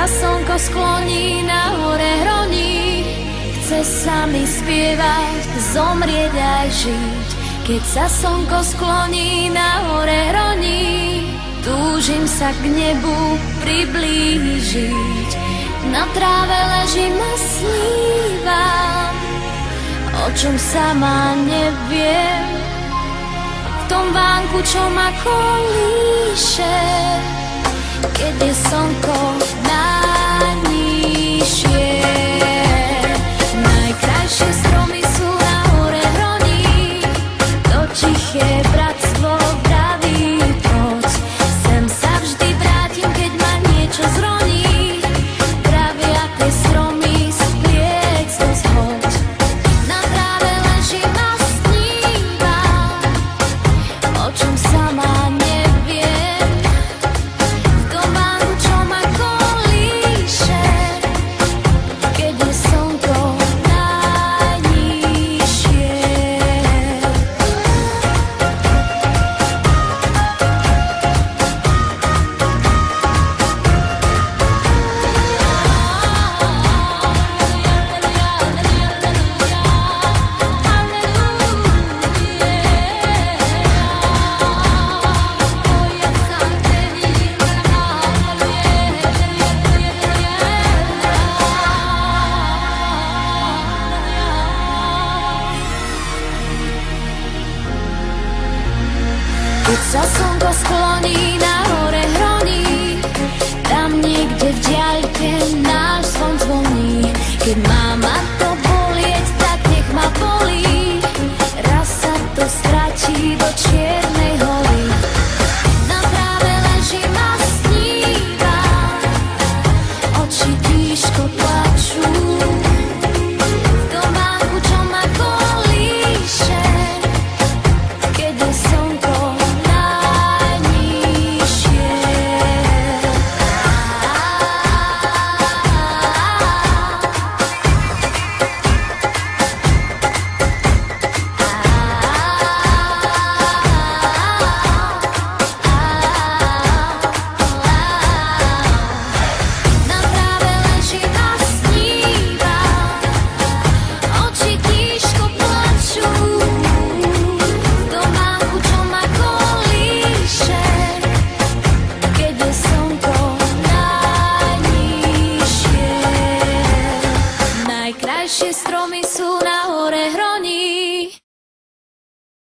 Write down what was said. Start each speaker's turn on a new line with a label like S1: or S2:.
S1: sa slnko skloní, na hore hroní, chce sa mi spievať, zomrieť aj žiť. Keď sa slnko skloní, na hore hroní, túžim sa k nebu priblížiť. Na tráve ležím a snívam, o čom sama neviem. V tom vánku, čo ma kolíše, keď je slnko najnižšie. Najkrajšie stromy sú na hore hroní, to tiché bratstvo vraví poď. Sem sa vždy vrátim, keď ma niečo zroní, pravia tie stromy splieť zo zhod. Na tráve ležím a snívam, o čom sama neviem. V tom vánku, čo ma kolíše, keď je slnko najnižšie. Keď sa slnko skloní, na hore hroní, tam niekde v diaľke